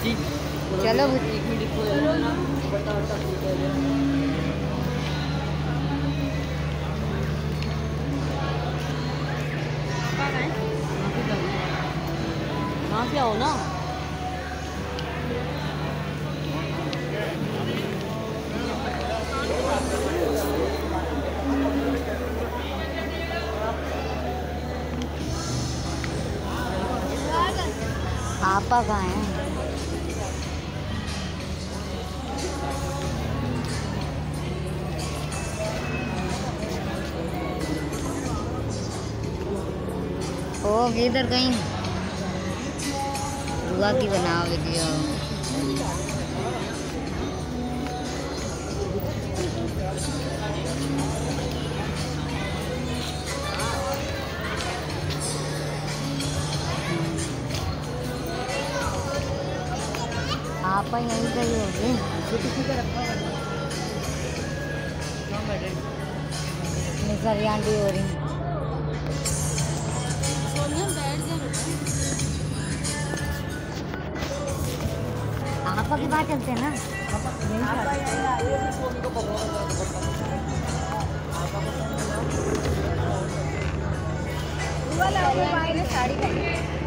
चलो वहाँ पे आओ ना। आपा कहाँ है? ओ इधर कहीं रुआ की बनाओ वीडियो। आप यहीं पे ही होगी। सारी आंटी हो रही। आपा के पास चलते हैं ना। साड़ी